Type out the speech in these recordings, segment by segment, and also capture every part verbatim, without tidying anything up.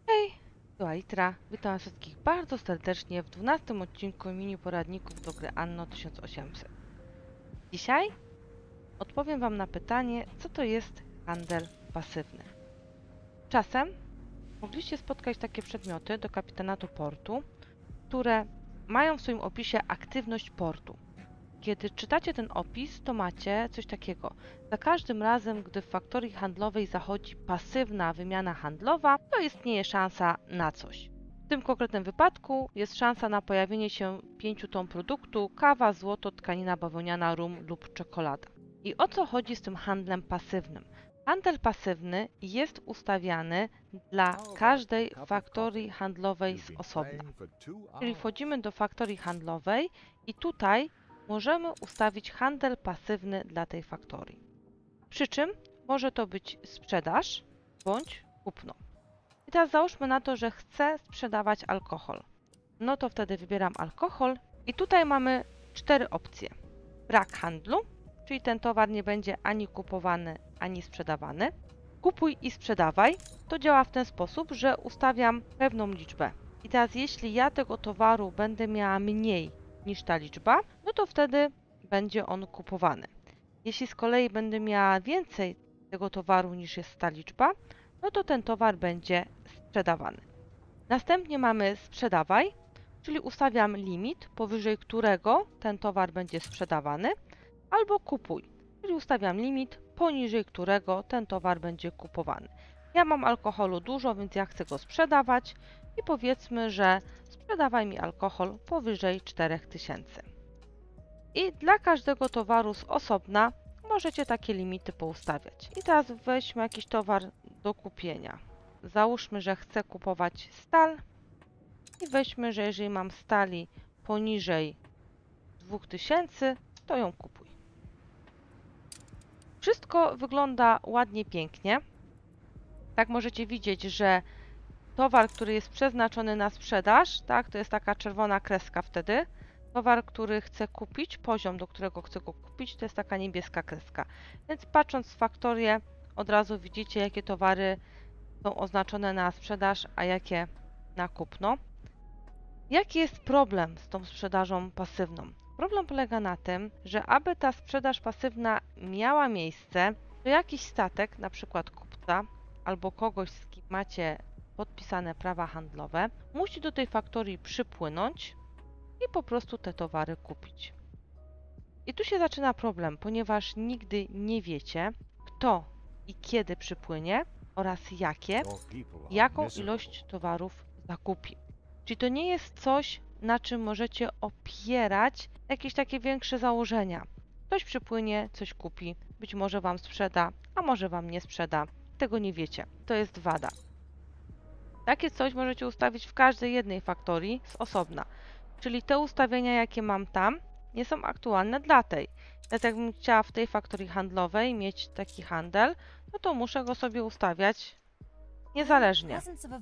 Hej, tu Alitra. Witam wszystkich bardzo serdecznie w dwunastym odcinku mini poradników do gry Anno tysiąc osiemset. Dzisiaj odpowiem Wam na pytanie, co to jest handel pasywny. Czasem mogliście spotkać takie przedmioty do kapitanatu portu, które mają w swoim opisie aktywność portu. Kiedy czytacie ten opis, to macie coś takiego. Za każdym razem, gdy w faktorii handlowej zachodzi pasywna wymiana handlowa, to istnieje szansa na coś. W tym konkretnym wypadku jest szansa na pojawienie się pięciu ton produktu: kawa, złoto, tkanina bawełniana, rum lub czekolada. I o co chodzi z tym handlem pasywnym? Handel pasywny jest ustawiany dla każdej faktorii handlowej z osobna. Czyli wchodzimy do faktorii handlowej i tutaj możemy ustawić handel pasywny dla tej faktorii. Przy czym może to być sprzedaż bądź kupno. I teraz załóżmy na to, że chcę sprzedawać alkohol. No to wtedy wybieram alkohol i tutaj mamy cztery opcje. Brak handlu, czyli ten towar nie będzie ani kupowany, ani sprzedawany. Kupuj i sprzedawaj. To działa w ten sposób, że ustawiam pewną liczbę. I teraz jeśli ja tego towaru będę miała mniej niż ta liczba, no to wtedy będzie on kupowany. Jeśli z kolei będę miała więcej tego towaru niż jest ta liczba, no to ten towar będzie sprzedawany. Następnie mamy sprzedawaj, czyli ustawiam limit, powyżej którego ten towar będzie sprzedawany, albo kupuj, czyli ustawiam limit, poniżej którego ten towar będzie kupowany. Ja mam alkoholu dużo, więc ja chcę go sprzedawać i powiedzmy, że sprzedawaj mi alkohol powyżej czterech tysięcy. I dla każdego towaru z osobna możecie takie limity poustawiać. I teraz weźmy jakiś towar do kupienia. Załóżmy, że chcę kupować stal i weźmy, że jeżeli mam stali poniżej dwóch tysięcy, to ją kupuj. Wszystko wygląda ładnie, pięknie. Tak możecie widzieć, że towar, który jest przeznaczony na sprzedaż, tak, to jest taka czerwona kreska wtedy. Towar, który chcę kupić, poziom, do którego chcę go kupić, to jest taka niebieska kreska. Więc patrząc w faktorię, od razu widzicie, jakie towary są oznaczone na sprzedaż, a jakie na kupno. Jaki jest problem z tą sprzedażą pasywną? Problem polega na tym, że aby ta sprzedaż pasywna miała miejsce, to jakiś statek, na przykład kupca albo kogoś, z kim macie podpisane prawa handlowe, musi do tej faktorii przypłynąć i po prostu te towary kupić. I tu się zaczyna problem, ponieważ nigdy nie wiecie, kto i kiedy przypłynie oraz jakie, jaką ilość towarów zakupi. Czyli to nie jest coś, na czym możecie opierać jakieś takie większe założenia. Ktoś przypłynie, coś kupi, być może Wam sprzeda, a może Wam nie sprzeda. Tego nie wiecie. To jest wada. Takie coś możecie ustawić w każdej jednej faktorii z osobna. Czyli te ustawienia, jakie mam tam, nie są aktualne dla tej. Więc jakbym chciała w tej faktorii handlowej mieć taki handel, no to muszę go sobie ustawiać niezależnie.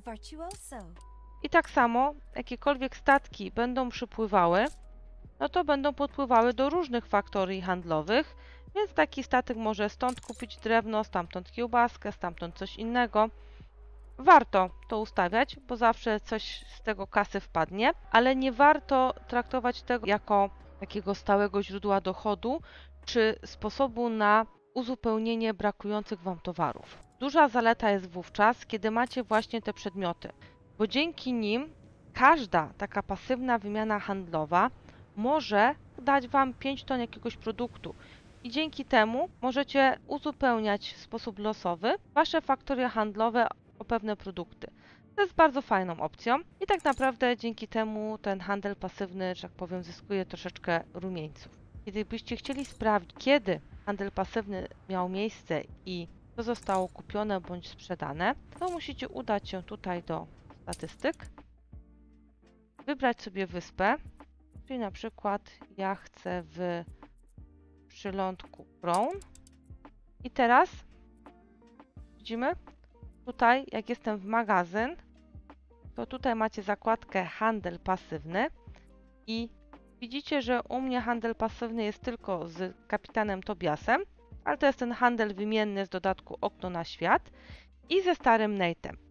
I tak samo, jakiekolwiek statki będą przypływały, no to będą podpływały do różnych faktorii handlowych, więc taki statek może stąd kupić drewno, stamtąd kiełbaskę, stamtąd coś innego. Warto to ustawiać, bo zawsze coś z tego kasy wpadnie, ale nie warto traktować tego jako takiego stałego źródła dochodu, czy sposobu na uzupełnienie brakujących Wam towarów. Duża zaleta jest wówczas, kiedy macie właśnie te przedmioty, bo dzięki nim każda taka pasywna wymiana handlowa może dać Wam pięć ton jakiegoś produktu i dzięki temu możecie uzupełniać w sposób losowy Wasze faktorie handlowe o pewne produkty. To jest bardzo fajną opcją i tak naprawdę dzięki temu ten handel pasywny, że tak powiem, zyskuje troszeczkę rumieńców. Gdybyście chcieli sprawdzić, kiedy handel pasywny miał miejsce i co zostało kupione bądź sprzedane, to musicie udać się tutaj do statystyk, wybrać sobie wyspę, czyli na przykład ja chcę w przylądku Crown i teraz widzimy, tutaj jak jestem w magazyn, to tutaj macie zakładkę handel pasywny i widzicie, że u mnie handel pasywny jest tylko z kapitanem Tobiasem, ale to jest ten handel wymienny z dodatku okno na świat i ze starym Nate'em.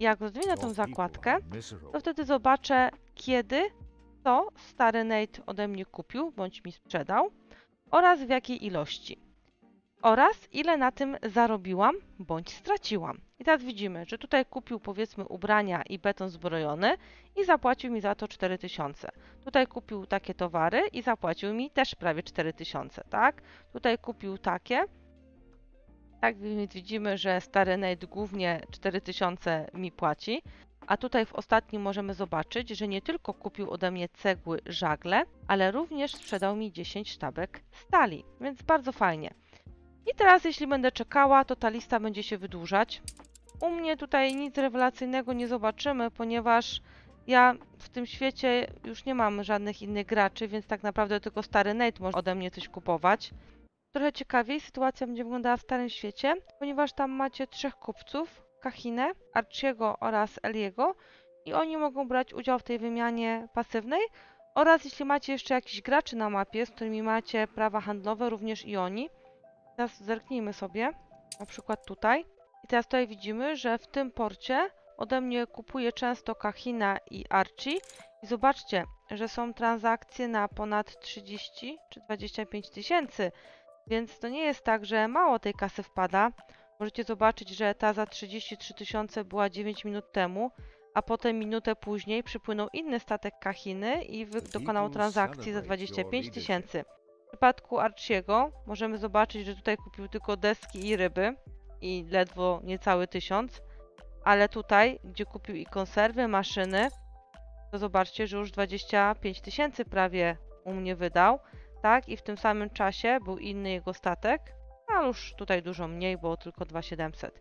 Jak rozwinę tą zakładkę, to wtedy zobaczę, kiedy to stary Nate ode mnie kupił, bądź mi sprzedał oraz w jakiej ilości. Oraz ile na tym zarobiłam, bądź straciłam. I teraz widzimy, że tutaj kupił powiedzmy ubrania i beton zbrojony i zapłacił mi za to cztery tysiące. Tutaj kupił takie towary i zapłacił mi też prawie cztery tysiące, tak? Tutaj kupił takie. Tak więc widzimy, że stary Nate głównie cztery tysiące mi płaci. A tutaj w ostatnim możemy zobaczyć, że nie tylko kupił ode mnie cegły, żagle, ale również sprzedał mi dziesięć sztabek stali, więc bardzo fajnie. I teraz jeśli będę czekała, to ta lista będzie się wydłużać. U mnie tutaj nic rewelacyjnego nie zobaczymy, ponieważ ja w tym świecie już nie mam żadnych innych graczy, więc tak naprawdę tylko stary Nate może ode mnie coś kupować. Trochę ciekawiej sytuacja będzie wyglądała w starym świecie, ponieważ tam macie trzech kupców, Kahinę, Archiego oraz Eliego i oni mogą brać udział w tej wymianie pasywnej oraz jeśli macie jeszcze jakichś graczy na mapie, z którymi macie prawa handlowe, również i oni. Teraz zerknijmy sobie, na przykład tutaj. I teraz tutaj widzimy, że w tym porcie ode mnie kupuje często Kahina i Archie. I zobaczcie, że są transakcje na ponad trzydzieści czy dwadzieścia pięć tysięcy. Więc to nie jest tak, że mało tej kasy wpada. Możecie zobaczyć, że ta za trzydzieści trzy tysiące była dziewięć minut temu, a potem minutę później przypłynął inny statek Kahiny i dokonał transakcji za dwadzieścia pięć tysięcy. W przypadku Archiego możemy zobaczyć, że tutaj kupił tylko deski i ryby i ledwo niecały tysiąc, ale tutaj, gdzie kupił i konserwy, maszyny, to zobaczcie, że już dwadzieścia pięć tysięcy prawie u mnie wydał, tak? I w tym samym czasie był inny jego statek, a już tutaj dużo mniej, bo tylko dwa tysiące siedemset.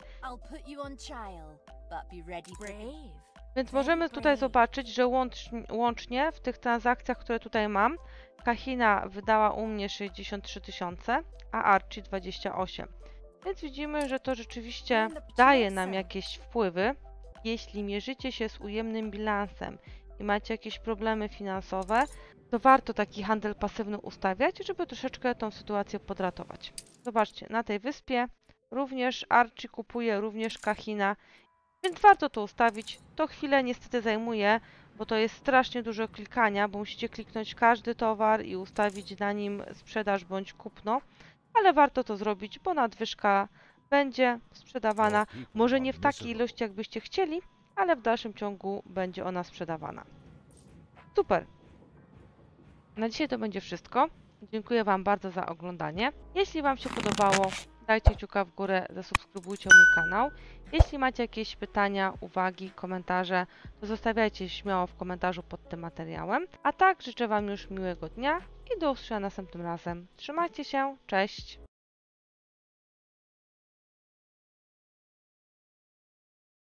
Więc możemy tutaj zobaczyć, że łącznie, łącznie w tych transakcjach, które tutaj mam, Kahina wydała u mnie sześćdziesiąt trzy tysiące, a Archie dwadzieścia osiem. Więc widzimy, że to rzeczywiście daje nam jakieś wpływy. Jeśli mierzycie się z ujemnym bilansem i macie jakieś problemy finansowe, to warto taki handel pasywny ustawiać, żeby troszeczkę tą sytuację podratować. Zobaczcie, na tej wyspie również Archie kupuje, również Kahina, więc warto to ustawić. To chwilę niestety zajmuje, bo to jest strasznie dużo klikania, bo musicie kliknąć każdy towar i ustawić na nim sprzedaż bądź kupno, ale warto to zrobić, bo nadwyżka będzie sprzedawana, może nie w takiej ilości, jak byście chcieli, ale w dalszym ciągu będzie ona sprzedawana. Super! Na dzisiaj to będzie wszystko. Dziękuję Wam bardzo za oglądanie. Jeśli Wam się podobało, dajcie kciuka w górę, zasubskrybujcie mój kanał. Jeśli macie jakieś pytania, uwagi, komentarze, to zostawiajcie śmiało w komentarzu pod tym materiałem. A tak życzę Wam już miłego dnia i do usłyszenia następnym razem. Trzymajcie się, cześć!